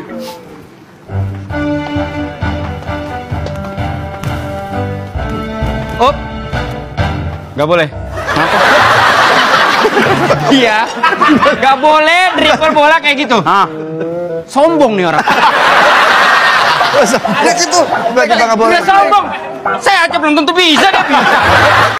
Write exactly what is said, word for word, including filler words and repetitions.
Up. Gak boleh. Iya. Gak boleh dribble bola kayak gitu. Hah? Sombong nih orang. Lihat itu, bagi bang boleh. Udah sombong. Saya aja belum tentu bisa, dia bisa.